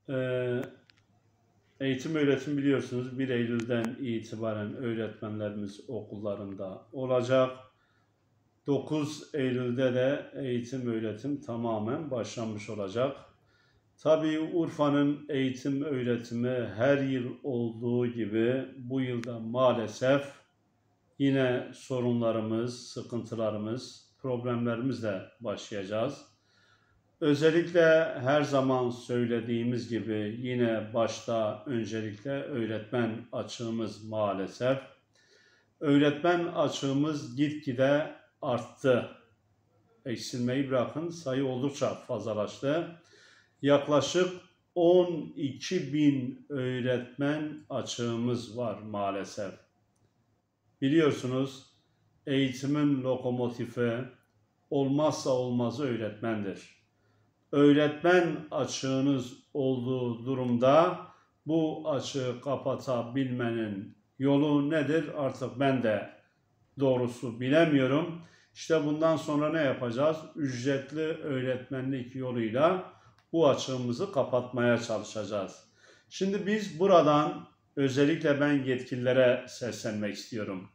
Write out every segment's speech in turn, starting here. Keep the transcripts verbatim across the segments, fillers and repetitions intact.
Ee, eğitim öğretim biliyorsunuz bir Eylül'den itibaren öğretmenlerimiz okullarında olacak. dokuz Eylül'de de eğitim öğretim tamamen başlamış olacak. Tabii Urfa'nın eğitim öğretimi her yıl olduğu gibi bu yılda maalesef yine sorunlarımız, sıkıntılarımız, problemlerimizle başlayacağız. Özellikle her zaman söylediğimiz gibi yine başta öncelikle öğretmen açığımız maalesef. Öğretmen açığımız gitgide arttı. Eksilmeyi bırakın, sayı oldukça fazlalaştı. Yaklaşık on iki bin öğretmen açığımız var maalesef. Biliyorsunuz eğitimin lokomotifi, olmazsa olmazı öğretmendir. Öğretmen açığınız olduğu durumda bu açığı kapatabilmenin yolu nedir? Artık ben de doğrusu bilemiyorum. İşte bundan sonra ne yapacağız? Ücretli öğretmenlik yoluyla bu açığımızı kapatmaya çalışacağız. Şimdi biz buradan özellikle ben yetkililere seslenmek istiyorum.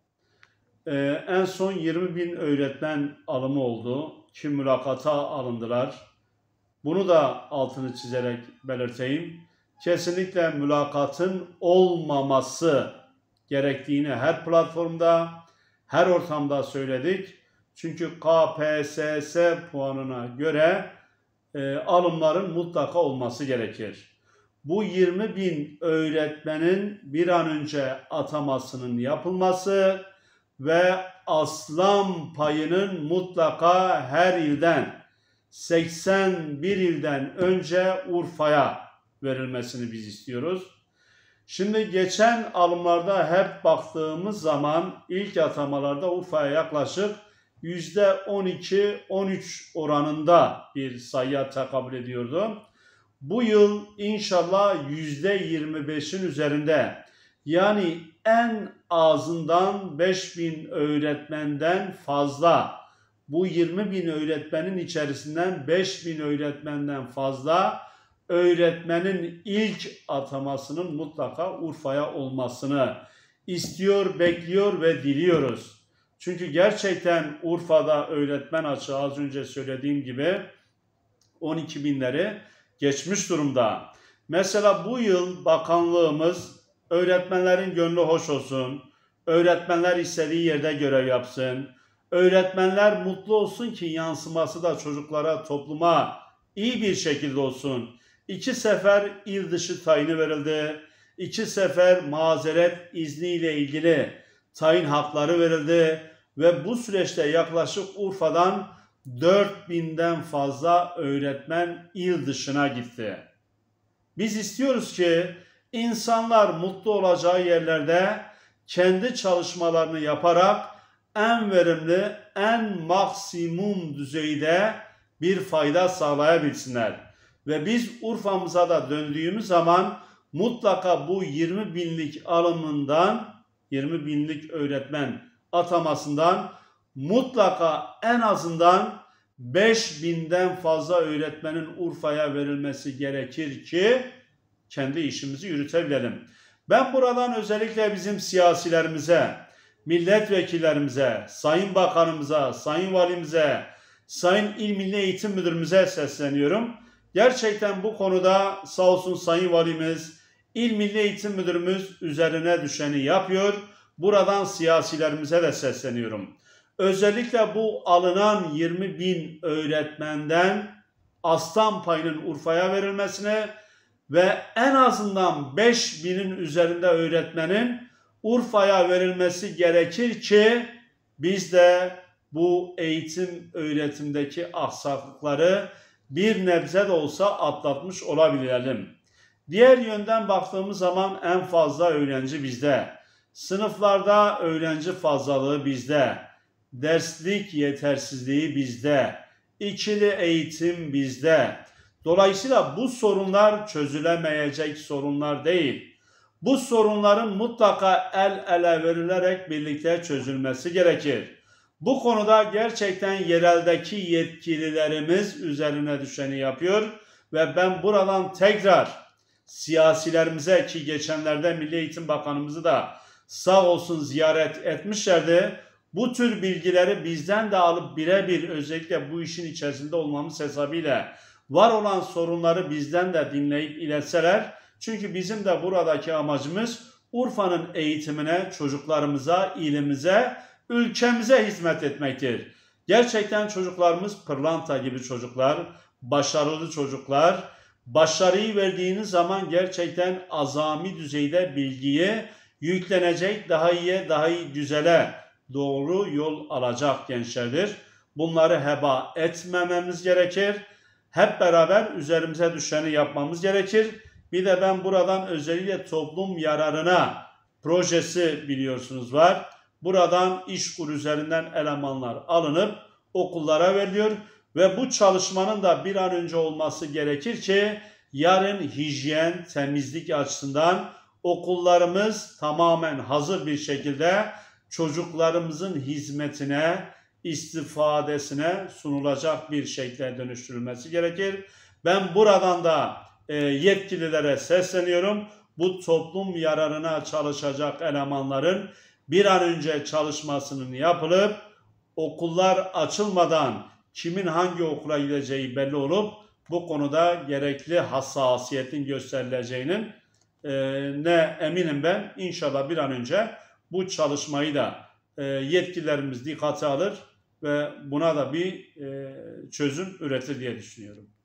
Ee, en son yirmi bin öğretmen alımı oldu ki mülakata alındılar. Bunu da altını çizerek belirteyim. Kesinlikle mülakatın olmaması gerektiğini her platformda, her ortamda söyledik. Çünkü K P S S puanına göre e, alımların mutlaka olması gerekir. Bu yirmi bin öğretmenin bir an önce atamasının yapılması ve aslan payının mutlaka her ilden, seksen bir ilden önce Urfa'ya verilmesini biz istiyoruz. Şimdi geçen alımlarda hep baktığımız zaman ilk atamalarda Urfa'ya yaklaşık yüzde on iki on üç oranında bir sayıya tekabül ediyordu. Bu yıl inşallah yüzde yirmi beşin üzerinde, yani en azından beş bin öğretmenden fazla, bu yirmi bin öğretmenin içerisinden beş bin öğretmenden fazla öğretmenin ilk atamasının mutlaka Urfa'ya olmasını istiyor, bekliyor ve diliyoruz. Çünkü gerçekten Urfa'da öğretmen açığı az önce söylediğim gibi on iki binleri geçmiş durumda. Mesela bu yıl bakanlığımız öğretmenlerin gönlü hoş olsun, öğretmenler istediği yerde görev yapsın, öğretmenler mutlu olsun ki yansıması da çocuklara, topluma iyi bir şekilde olsun. İki sefer il dışı tayini verildi, iki sefer mazeret izniyle ilgili tayin hakları verildi ve bu süreçte yaklaşık Urfa'dan dört binden fazla öğretmen il dışına gitti. Biz istiyoruz ki insanlar mutlu olacağı yerlerde kendi çalışmalarını yaparak en verimli, en maksimum düzeyde bir fayda sağlayabilsinler. Ve biz Urfa'mıza da döndüğümüz zaman mutlaka bu yirmi binlik alımından, yirmi binlik öğretmen atamasından mutlaka en azından beş binden fazla öğretmenin Urfa'ya verilmesi gerekir ki kendi işimizi yürütebilelim. Ben buradan özellikle bizim siyasilerimize, milletvekillerimize, sayın bakanımıza, sayın valimize, sayın il milli eğitim müdürümüze sesleniyorum. Gerçekten bu konuda sağ olsun sayın valimiz, il milli eğitim müdürümüz üzerine düşeni yapıyor. Buradan siyasilerimize de sesleniyorum. Özellikle bu alınan yirmi bin öğretmenden aslan payının Urfa'ya verilmesini ve en azından beş binin üzerinde öğretmenin Urfa'ya verilmesi gerekir ki biz de bu eğitim öğretimdeki aksaklıkları bir nebze de olsa atlatmış olabilelim. Diğer yönden baktığımız zaman en fazla öğrenci bizde. Sınıflarda öğrenci fazlalığı bizde. Derslik yetersizliği bizde. İkili eğitim bizde. Dolayısıyla bu sorunlar çözülemeyecek sorunlar değil. Bu sorunların mutlaka el ele verilerek birlikte çözülmesi gerekir. Bu konuda gerçekten yereldeki yetkililerimiz üzerine düşeni yapıyor Ve ben buradan tekrar siyasilerimize, ki geçenlerde Milli Eğitim Bakanımızı da sağ olsun ziyaret etmişlerdi, bu tür bilgileri bizden de alıp birebir özellikle bu işin içerisinde olmamız hesabıyla var olan sorunları bizden de dinleyip iletseler. Çünkü bizim de buradaki amacımız Urfa'nın eğitimine, çocuklarımıza, ilimize, ülkemize hizmet etmektir. Gerçekten çocuklarımız pırlanta gibi çocuklar, başarılı çocuklar. Başarıyı verdiğiniz zaman gerçekten azami düzeyde bilgiyi yüklenecek, daha iyiye, daha iyi güzele doğru yol alacak gençlerdir. Bunları heba etmememiz gerekir. Hep beraber üzerimize düşeni yapmamız gerekir. Bir de ben buradan özellikle toplum yararına projesi biliyorsunuz var. Buradan İşkur üzerinden elemanlar alınıp okullara veriliyor ve bu çalışmanın da bir an önce olması gerekir ki yarın hijyen, temizlik açısından okullarımız tamamen hazır bir şekilde çocuklarımızın hizmetine, istifadesine sunulacak bir şekilde dönüştürülmesi gerekir. Ben buradan da e, yetkililere sesleniyorum. Bu toplum yararına çalışacak elemanların bir an önce çalışmasının yapılıp okullar açılmadan kimin hangi okula gideceği belli olup bu konuda gerekli hassasiyetin gösterileceğinin e, ne eminim ben. İnşallah bir an önce bu çalışmayı da e, yetkililerimiz dikkate alır ve buna da bir e, çözüm üretir diye düşünüyorum.